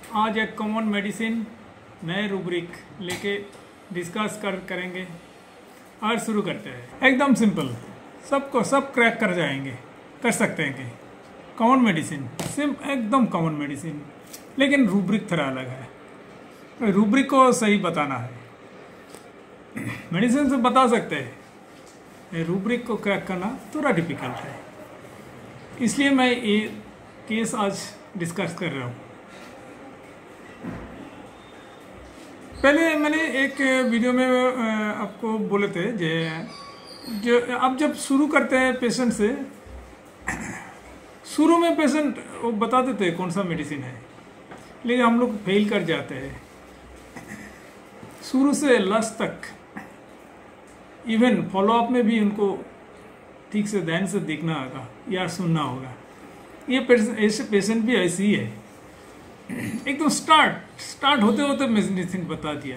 आज एक common medicine नए रूब्रिक लेके डिस्कस करेंगे और शुरू करते हैं। एकदम सिंपल, सब क्रैक कर जाएंगे, कर सकते हैं कि कॉमन मेडिसिन एकदम कॉमन मेडिसिन, लेकिन रूब्रिक थोड़ा अलग है। रूब्रिक को सही बताना है। मेडिसिन से बता सकते हैं, रूब्रिक को क्रैक करना थोड़ा डिफिकल्ट है, इसलिए मैं ये केस आज डिस्कस कर रहा हूँ। पहले मैंने एक वीडियो में आपको बोले थे जो आप जब शुरू करते हैं पेशेंट से, शुरू में पेशेंट वो बता देते हैं कौन सा मेडिसिन है, लेकिन हम लोग फेल कर जाते हैं। शुरू से लास्ट तक, इवन फॉलोअप में भी उनको ठीक से ध्यान से देखना होगा या सुनना होगा। ये ऐसे पेशेंट भी ऐसे ही है, एकदम स्टार्ट होते होते मेडिसिन बता दिया।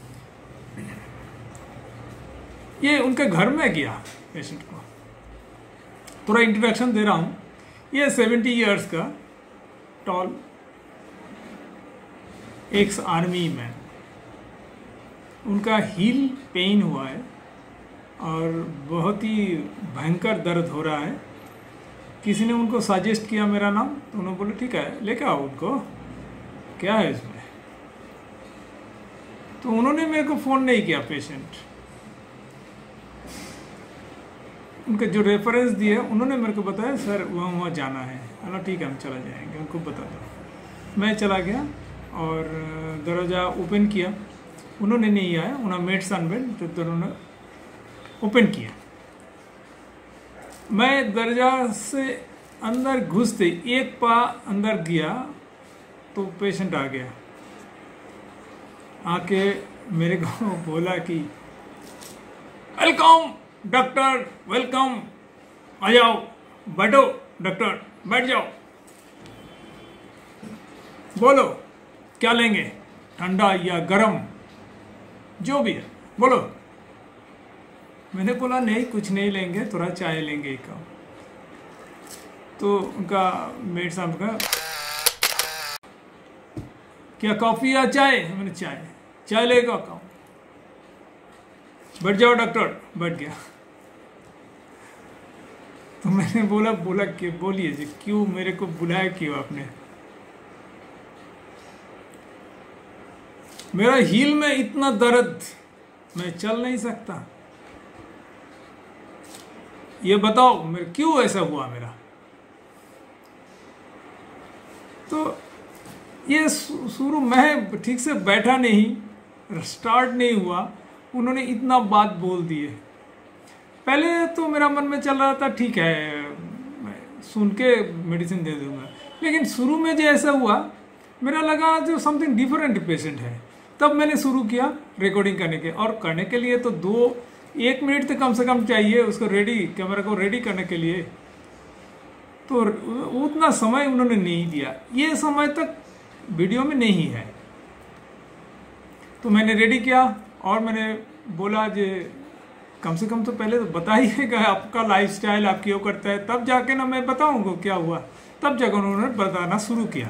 ये उनके घर में गया पेशेंट को, थोड़ा इंट्रोडक्शन दे रहा हूँ। ये 70 इयर्स का टॉल एक्स आर्मी मैन, उनका हील पेन हुआ है और बहुत ही भयंकर दर्द हो रहा है। किसी ने उनको सजेस्ट किया मेरा नाम, तो उन्होंने बोले ठीक है लेके आओ उनको, क्या है इसमें। तो उन्होंने मेरे को फ़ोन नहीं किया। पेशेंट उनके जो रेफरेंस दिए उन्होंने मेरे को बताया सर वहाँ जाना है। अल्लाह ठीक है हम चला जाएंगे, उनको बता दो। मैं चला गया और दरवाज़ा ओपन किया, उन्होंने नहीं आया, उन्होंने मेड्स अनबेड तो उन्होंने ओपन किया। मैं दरवाजा से अंदर घुसते एक पा अंदर गया तो पेशेंट आ गया, आके मेरे को बोला कि वेलकम डॉक्टर, वेलकम, आ जाओ, बैठो डॉक्टर, बैठ जाओ, बोलो क्या लेंगे, ठंडा या गरम, जो भी है बोलो। मैंने बोला नहीं कुछ नहीं लेंगे, थोड़ा चाय लेंगे एक कप। तो उनका मेड साहब का क्या कॉफी या चाय? मैंने चाय लेगा कम। बैठ जाओ डॉक्टर, बैठ गया। तो मैंने बोला कि बोलिए जी क्यों मेरे को बुलाया, क्यों आपने? मेरा हील में इतना दर्द, मैं चल नहीं सकता, ये बताओ मेरे क्यों ऐसा हुआ मेरा। तो ये शुरू में ठीक से बैठा नहीं, स्टार्ट नहीं हुआ, उन्होंने इतना बात बोल दिए। पहले तो मेरा मन में चल रहा था ठीक है मैं सुन के मेडिसिन दे दूंगा, लेकिन शुरू में जो ऐसा हुआ मेरा लगा जो समथिंग डिफरेंट पेशेंट है। तब मैंने शुरू किया रिकॉर्डिंग करने के, और करने के लिए तो 1 मिनट तो कम से कम चाहिए उसको रेडी, कैमरा को रेडी करने के लिए। तो उतना समय उन्होंने नहीं दिया, ये समय तक वीडियो में नहीं है। तो मैंने रेडी किया और मैंने बोला जे कम से कम तो पहले तो बताइएगा आपका लाइफस्टाइल, आप क्यों करते हैं, तब जाके ना मैं बताऊंगा क्या हुआ। तब जाकर उन्होंने बताना शुरू किया।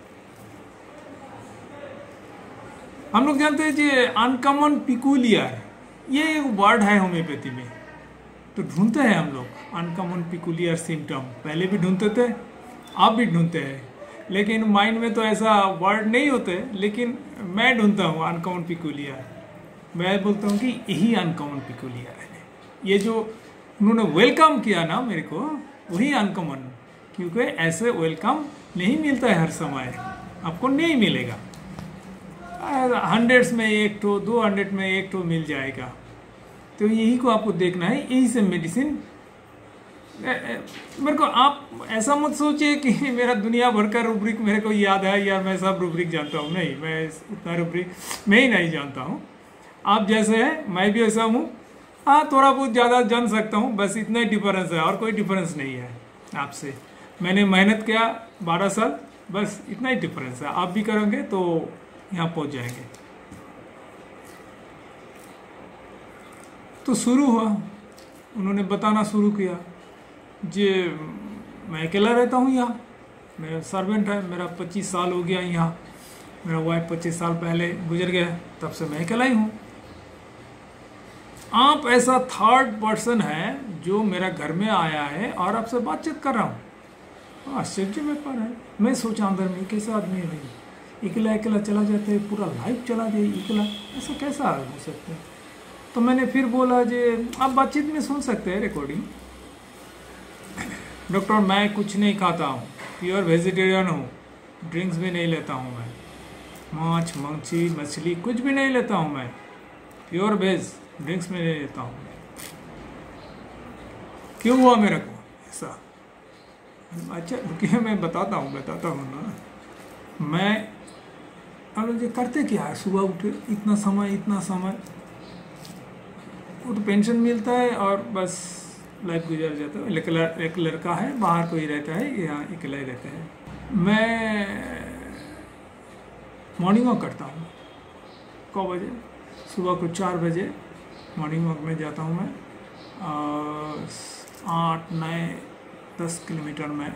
हम लोग जानते हैं जी अनकॉमन पिकुलियर, ये एक वर्ड है होम्योपैथी में, तो ढूंढते हैं हम लोग अनकॉमन पिकुलियर सिम्टम। पहले भी ढूंढते थे, आप भी ढूंढते हैं, लेकिन माइंड में तो ऐसा वर्ड नहीं होते, लेकिन मैं ढूंढता हूँ अनकॉमन पिकुलियर। मैं बोलता हूँ कि यही अनकॉमन पिकुलियर है। ये जो उन्होंने वेलकम किया ना मेरे को, वही अनकॉमन, क्योंकि ऐसे वेलकम नहीं मिलता है हर समय, आपको नहीं मिलेगा। 100 में 1 ठो, 200 में 1 ठो मिल जाएगा। तो यही को आपको देखना है, यही से मेडिसिन। मेरे को आप ऐसा मत सोचिए कि मेरा दुनिया भर का रूब्रिक मेरे को याद है या मैं सब रूब्रिक जानता हूँ। नहीं, मैं उतना रूब्रिक मैं ही नहीं जानता हूँ। आप जैसे हैं मैं भी ऐसा हूँ, हाँ थोड़ा बहुत ज़्यादा जान सकता हूँ, बस इतना ही डिफरेंस है और कोई डिफरेंस नहीं है आपसे। मैंने मेहनत किया 12 साल, बस इतना ही डिफरेंस है। आप भी करेंगे तो यहाँ पहुँच जाएंगे। तो शुरू हुआ, उन्होंने बताना शुरू किया जे मैं अकेला रहता हूँ यहाँ, मेरा सर्वेंट है, मेरा 25 साल हो गया यहाँ, मेरा वाइफ 25 साल पहले गुजर गया, तब से मैं अकेला ही हूँ। आप ऐसा थर्ड पर्सन है जो मेरा घर में आया है और आपसे बातचीत कर रहा हूँ। आश्चर्य में पर है। मैं सोचा अंदर में कैसा आदमी है भाई, अकेला अकेला चला जाता है, पूरा लाइफ चला जाए अकेला, ऐसा कैसा हो सकता है। तो मैंने फिर बोला जी आप बातचीत में सुन सकते हैं रिकॉर्डिंग। डॉक्टर मैं कुछ नहीं खाता हूँ, प्योर वेजिटेरियन हूँ, ड्रिंक्स भी नहीं लेता हूँ मैं, मांस मच्छी मछली कुछ भी नहीं लेता हूँ मैं, प्योर वेज, ड्रिंक्स में नहीं लेता हूँ। क्यों हुआ मेरे को ऐसा? अच्छा रुकिए मैं बताता हूँ ना। मैं अब ये करते क्या है, सुबह उठे इतना समय वो तो पेंशन मिलता है और बस लाइफ गुजर जाता है। एक लड़का है बाहर कोई रहता है, यहाँ अकेला ही रहता है। मैं मॉर्निंग वॉक करता हूँ। कब बजे? सुबह को 4 बजे मॉर्निंग वॉक में जाता हूँ मैं। 8, 9, 10 किलोमीटर में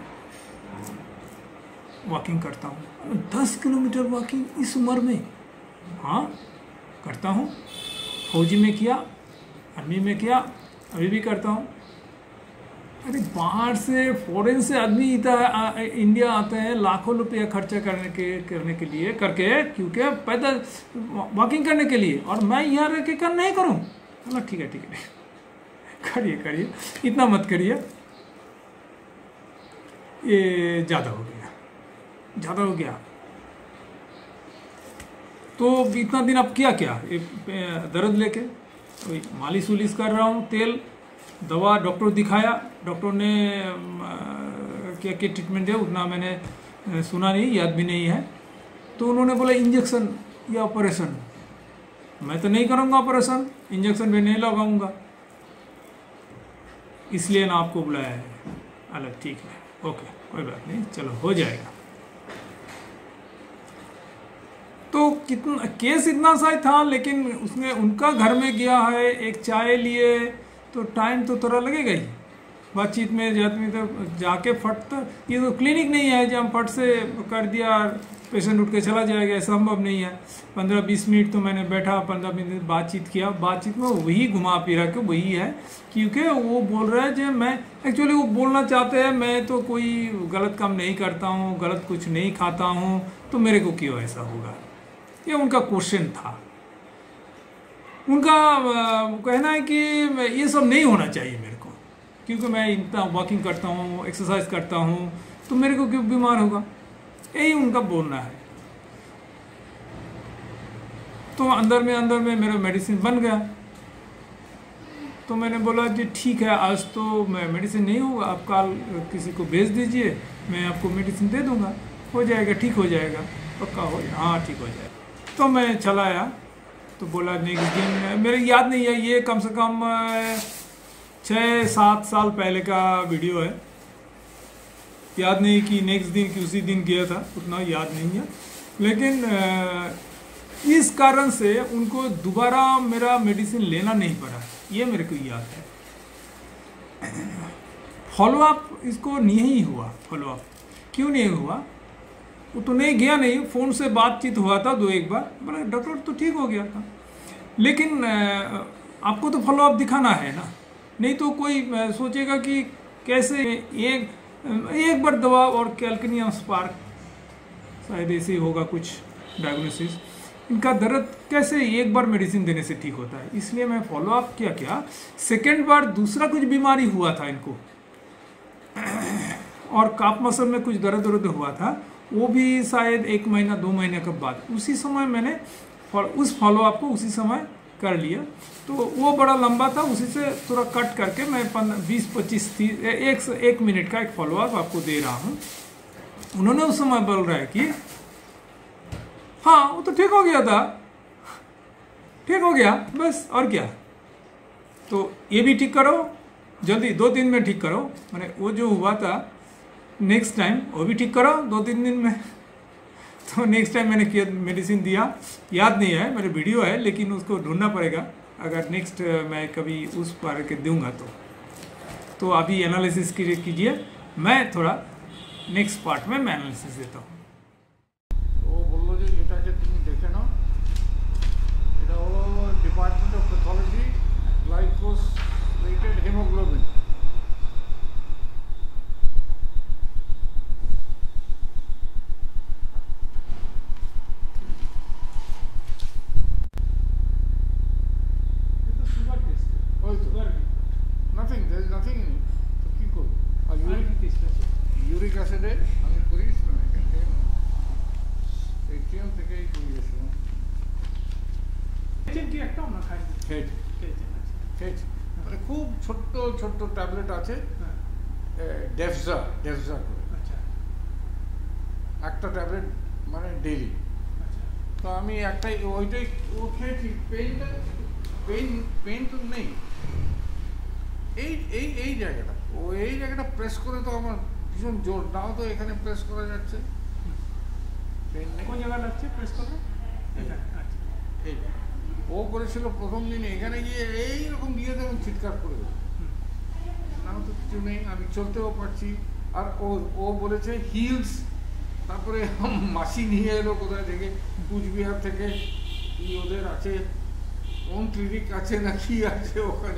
वॉकिंग करता हूँ। 10 किलोमीटर वॉकिंग इस उम्र में? हाँ करता हूँ। फौजी में किया, आर्मी में किया, अभी भी करता हूँ। अरे बाहर से फॉरेन से आदमी इंडिया आते हैं लाखों रुपया खर्चा करने के लिए क्योंकि पैदल वॉकिंग करने के लिए, और मैं यहाँ रह के नहीं करूँ। चलो ठीक है करिए, इतना मत करिए, ये ज़्यादा हो गया। तो इतना दिन अब क्या ये दर्द लेके वही मालिश उलिश कर रहा हूँ, तेल दवा, डॉक्टर दिखाया, डॉक्टर ने क्या ट्रीटमेंट दिया उतना मैंने सुना नहीं, याद भी नहीं है। तो उन्होंने बोला इंजेक्शन या ऑपरेशन। मैं तो नहीं करूँगा ऑपरेशन, इंजेक्शन भी नहीं लगाऊंगा, इसलिए ना आपको बुलाया है। अलग ठीक है, ओके कोई बात नहीं, चलो हो जाएगा। तो कितना केस इतना सा ही था, लेकिन उसने उनका घर में गया है, एक चाय लिए, तो टाइम तो थोड़ा लगेगा ही बातचीत में जाके फट। ये तो क्लिनिक नहीं है जब हम फट से कर दिया पेशेंट उठ के चला जाएगा, संभव नहीं है। 15-20 मिनट तो मैंने बैठा, 15 मिनट बातचीत किया। बातचीत में वही घुमा फिरा के वही है, क्योंकि वो बोल रहा है जो मैं एक्चुअली वो बोलना चाहते हैं मैं तो कोई गलत काम नहीं करता हूँ, गलत कुछ नहीं खाता हूँ, तो मेरे को क्यों ऐसा होगा, ये उनका क्वेश्चन था। उनका कहना है कि ये सब नहीं होना चाहिए मेरे को, क्योंकि मैं इतना वॉकिंग करता हूँ, एक्सरसाइज करता हूँ, तो मेरे को क्यों बीमार होगा, यही उनका बोलना है। तो अंदर में मेरा मेडिसिन बन गया। तो मैंने बोला जी ठीक है, आज तो मैं मेडिसिन नहीं होगा, आप कल किसी को भेज दीजिए, मैं आपको मेडिसिन दे दूंगा, हो जाएगा, ठीक हो जाएगा, पक्का हो जाएगा, हाँ ठीक हो जाएगा। तो मैं चला आया। तो बोला नेक्स्ट दिन, मेरे याद नहीं है, ये कम से कम 6-7 साल पहले का वीडियो है, याद नहीं कि नेक्स्ट दिन कि उसी दिन गया था, उतना याद नहीं है। लेकिन इस कारण से उनको दोबारा मेरा मेडिसिन लेना नहीं पड़ा, ये मेरे को याद है। फॉलोअप इसको नहीं हुआ। फॉलोअप क्यों नहीं हुआ? वो तो नहीं गया, नहीं, फ़ोन से बातचीत हुआ था 2-1 बार, बोला डॉक्टर तो ठीक हो गया था, लेकिन आपको तो फॉलोअप दिखाना है ना, नहीं तो कोई सोचेगा कि कैसे एक बार दवा और कैल्किनियम स्पार्क शायद ऐसे होगा कुछ डायग्नोसिस, इनका दर्द कैसे एक बार मेडिसिन देने से ठीक होता है। इसलिए मैं फॉलोअप किया। सेकेंड बार दूसरा कुछ बीमारी हुआ था इनको, और काफ मसल में कुछ दर्द हुआ था, वो भी शायद 1 महीना 2 महीने के बाद। उसी समय मैंने उस फॉलोअप को उसी समय कर लिया। तो वो बड़ा लंबा था, उसी से थोड़ा कट करके मैं 20-25-30 1 मिनट का एक फॉलोअप आपको दे रहा हूँ। उन्होंने उस समय बोल रहा है कि हाँ वो तो ठीक हो गया था, ठीक हो गया बस, और क्या। तो ये भी ठीक करो जल्दी, 2 दिन में ठीक करो, मैंने वो जो हुआ था नेक्स्ट टाइम वो भी ठीक करो 2-3 दिन में। तो नेक्स्ट टाइम मैंने किया, मेडिसिन दिया, याद नहीं है, मेरे वीडियो है, लेकिन उसको ढूंढना पड़ेगा अगर नेक्स्ट मैं कभी उस बार के दूंगा तो अभी एनालिसिस कीजिए, मैं थोड़ा नेक्स्ट पार्ट में मैं एनालिसिस देता हूँ। तो बोलो जी এটা আছে তুমি দেখে নাও। এটা হলো department of pathology, glycosylated haemoglobin. Nothing, there is nothing in it. So কি করব? আর ইউরিক অ্যাসিডে আমি করিয়েছিলাম এখান থেকে, এটিএম থেকেই করিয়েছিলাম। মানে খুব ছোট্ট ছোট্ট ট্যাবলেট আছে, ডেফজা করে একটা ট্যাবলেট মানে ডেইলি। তো আমি একটাই ওইটাই খেয়েছি। পেইন তো নেই। এই জায়গাটা এই জায়গাটা প্রেস করে তো আমার ভীষণ জোর, নাও তো এখানে প্রেস করা যাচ্ছে। কোন জায়গা লাগছে প্রেস করলে? এই ও করেছিল প্রথম দিনে, এখানে গিয়ে এইরকম দিয়ে দেবেন, চিৎকার করে দেবো। নাও তো কিছু নেই, আমি চলতেও পারছি। আর ও বলেছে হিলস। তারপরে মাসি নিয়ে এলো কোথায় থেকে, কুচবিহার থেকে, কি ওদের আছে, কোন ক্লিনিক আছে না কি আছে ওখানে।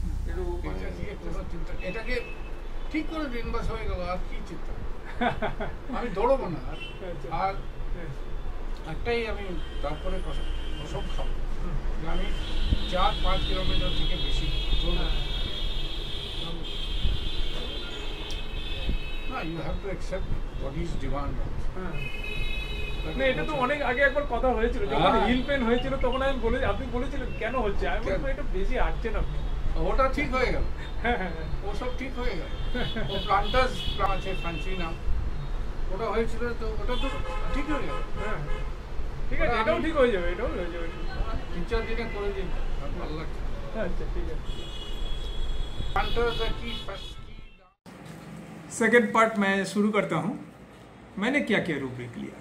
এটাকে ঠিক করে দিন, বাস হয়ে গেল। আর কি চিন্তা, আমি দৌড়বো না। আর একটাই আমি তারপরে ওসব খাবো, আমি 4-5 কিলোমিটার থেকে বেশি চলবো না। You have to accept what is demand. না, এটা তো অনেক আগে একবার কথা হয়েছিল, যখন হিল পেন হয়েছিল তখন আমি বলে, আপনি বলেছিলেন কেন হচ্ছে, আমি বললাম এটা বেশি হাঁটছেন আপনি। ওটা ঠিক হয়ে গেল, ওসব ঠিক হয়ে গেল। ও প্লান্টার্স আছে, ফ্যান্সি নাম, ওটা হয়েছিল, তো ওটা তো ঠিক হয়ে গেল। ঠিক আছে, এটাও ঠিক হয়ে যাবে, এটাও হয়ে যাবে। 3-4 দিনে করে দিন, ভালো লাগছে। अच्छा ठीक है। सेकेंड पार्ट मैं शुरू करता हूँ। मैंने क्या क्या रूब्रिक लिया।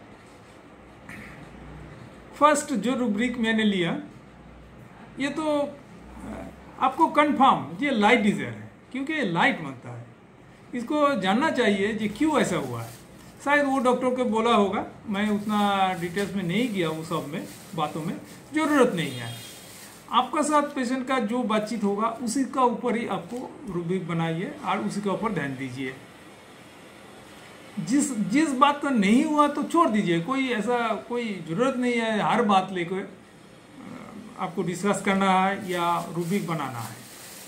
फर्स्ट जो रूब्रिक मैंने लिया, ये तो आपको कंफर्म ये लाइट डिजायर है, क्योंकि ये लाइट मांगता है। इसको जानना चाहिए कि क्यों ऐसा हुआ है। शायद वो डॉक्टर को बोला होगा, मैं उतना डिटेल्स में नहीं गया, वो सब में बातों में ज़रूरत नहीं है। आपका साथ पेशेंट का जो बातचीत होगा उसी का ऊपर ही आपको रूब्रिक बनाइए और उसी के ऊपर ध्यान दीजिए। जिस बात का नहीं हुआ तो छोड़ दीजिए, कोई ऐसा कोई ज़रूरत नहीं है हर बात लेकर आपको डिस्कस करना है या रूब्रिक बनाना है।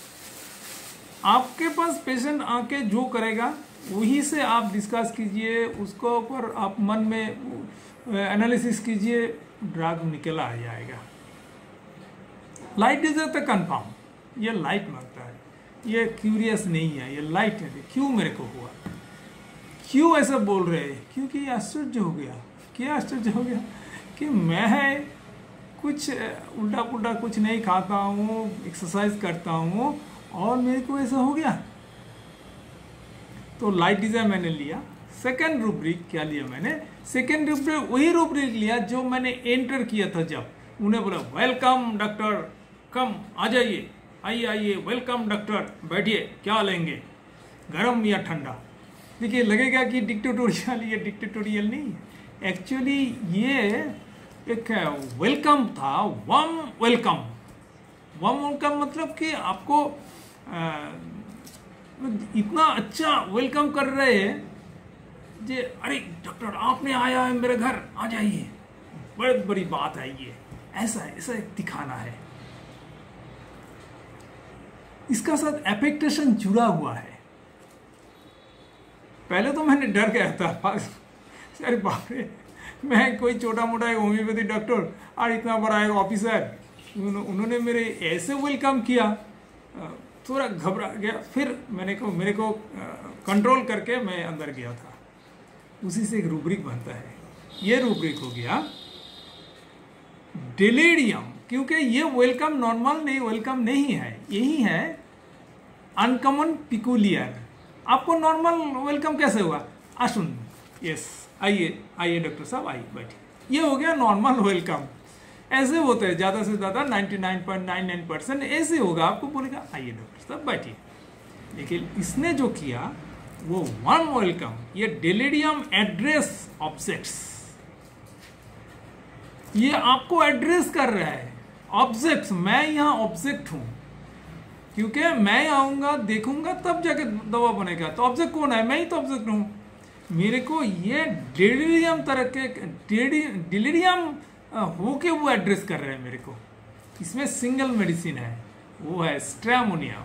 आपके पास पेशेंट आके जो करेगा वही से आप डिस्कस कीजिए, उसको ऊपर आप मन में एनालिसिस कीजिए, ड्रग निकल आ जाएगा। लाइट इज तो कंफर्म, ये लाइट मांगता है, ये क्यूरियस नहीं है, ये लाइट है। क्यों मेरे को हुआ, क्यों ऐसा बोल रहे हैं? क्योंकि आश्चर्य हो गया। क्या आश्चर्य हो गया कि मैं कुछ उल्टा पुल्टा कुछ नहीं खाता हूँ, एक्सरसाइज करता हूँ और मेरे को ऐसा हो गया। तो लाइट डिजाइन मैंने लिया। सेकेंड रूब्रिक क्या लिया मैंने? सेकेंड रूब्रिक वही रूब्रिक लिया जो मैंने एंटर किया था। जब उन्हें बोला वेलकम डॉक्टर, कम आ जाइए, आइए आइए, वेलकम डॉक्टर, बैठिए, क्या लेंगे, गरम या ठंडा। देखिए लगेगा कि डिक्टेटोरियल, ये डिक्टेटोरियल नहीं, एक्चुअली ये एक वेलकम था, वार्म वेलकम। वार्म वेलकम मतलब कि आपको इतना अच्छा वेलकम कर रहे हैं जे, अरे डॉक्टर आपने आया है मेरे घर, आ जाइए, बहुत बड़ी बात है ये, ऐसा दिखाना है। इसका साथ एफेक्टेशन जुड़ा हुआ है। पहले तो मैंने डर गया था, अरे बाप रे, मैं कोई छोटा मोटा एक होम्योपैथी डॉक्टर और इतना बड़ा एक ऑफिसर, उन्होंने मेरे ऐसे वेलकम किया, थोड़ा घबरा गया। फिर मेरे को कंट्रोल करके मैं अंदर गया था। उसी से एक रूब्रिक बनता है। ये रूब्रिक हो गया डेलिरियम, क्योंकि ये वेलकम नॉर्मल नहीं, वेलकम नहीं है, यही है अनकॉमन पिकुलियर। आपको नॉर्मल वेलकम कैसे हुआ? आसुन, यस, आइए आइए डॉक्टर साहब, आइए बैठिए, ये हो गया नॉर्मल वेलकम। ऐसे होते हैं ज़्यादा से ज़्यादा 99.99% ऐसे होगा, आपको बोलेगा आइए डॉक्टर साहब बैठिए। लेकिन इसने जो किया वो वार्म वेलकम, ये डेलिरियम एड्रेस ऑब्जेक्ट्स, ये आपको एड्रेस कर रहा है। ऑब्जेक्ट, मैं यहाँ ऑब्जेक्ट हूं, क्योंकि मैं आऊंगा देखूंगा तब जाके दवा बनेगा। तो ऑब्जेक्ट कौन है? मैं ही तो ऑब्जेक्ट हूं। मेरे को ये डिलीरियम तरह के डिलीरियम होके वो एड्रेस कर रहे हैं मेरे को। इसमें सिंगल मेडिसिन है, वो है स्ट्रेमोनिया।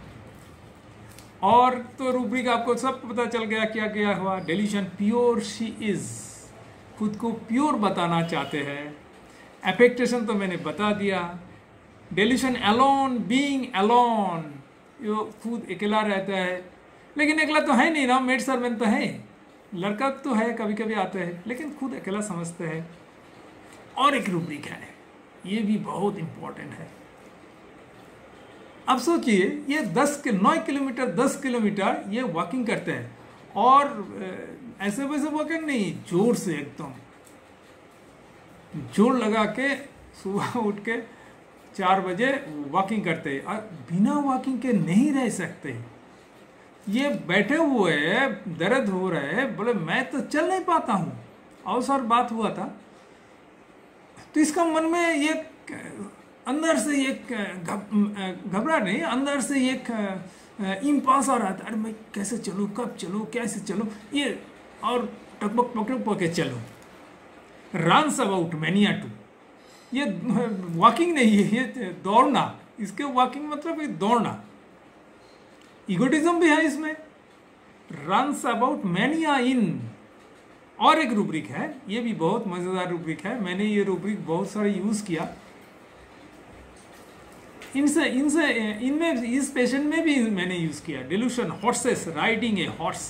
और तो रूब्रिक आपको सब पता चल गया क्या क्या हुआ। डेल्यूशन, प्योर शी इज, खुद को प्योर बताना चाहते हैं। एफेक्टेशन तो मैंने बता दिया। डेल्यूशन, अलोन, बीइंग अलोन, यो खुद अकेला रहता है, लेकिन अकेला तो है नहीं ना, मेड सर्वेंट तो है, लड़का तो है, कभी कभी आता है, लेकिन खुद अकेला समझते हैं। और एक रूब्रिक है, ये भी बहुत इंपॉर्टेंट है। अब सोचिए, ये 9 किलोमीटर 10 किलोमीटर ये वॉकिंग करते हैं, और ऐसे वैसे वॉकिंग नहीं, जोर से एकदम जोर लगा के सुबह उठ के 4 बजे वॉकिंग करते हैं। और बिना वॉकिंग के नहीं रह सकते। ये बैठे हुए दर्द हो रहा है, बोले मैं तो चल नहीं पाता हूँ। अवसर बात हुआ था, तो इसका मन में ये अंदर से एक घबरा नहीं, अंदर से एक इम्पास आ रहा था, अरे मैं कैसे चलूँ, कब चलूँ, कैसे चलूँ, ये और टकबक पकड़ पके चलूँ। रन्स अबाउट मैनिया टू, ये वॉकिंग नहीं है, ये दौड़ना। इसके वॉकिंग मतलब दौड़ना। इगोटिज्म भी है इसमें। Runs about mania in. और एक रूब्रिक है, ये भी बहुत मजेदार रूब्रिक है, मैंने ये रूब्रिक बहुत सारे यूज किया। इनमें इस पेशेंट में भी मैंने यूज किया। Delusion, horses, riding a horse,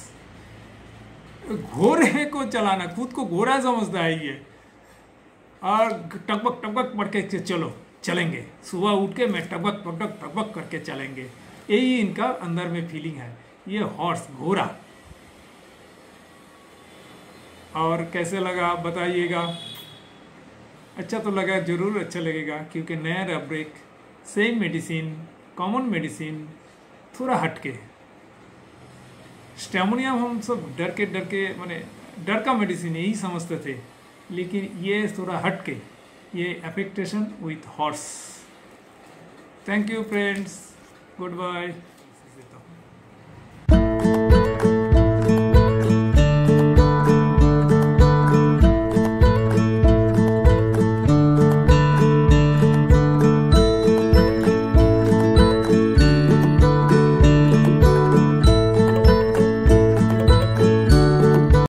घोड़े को चलाना, खुद को घोड़ा समझता है ये, और टकबक टकबक पढ़ के चलो चलेंगे, सुबह उठ के मैं टकबक टकबक टकबक करके चलेंगे, यही इनका अंदर में फीलिंग है। ये हॉर्स, घोड़ा। और कैसे लगा बताइएगा। अच्छा तो लगा, जरूर अच्छा लगेगा, क्योंकि नया rubric, same medicine, common medicine, थोड़ा हटके। स्ट्रेमोनिया हम सब डर के माने डर का मेडिसिन यही समझते थे, लेकिन ये थोड़ा हटके, ये affectation with horse. Thank you friends, good bye.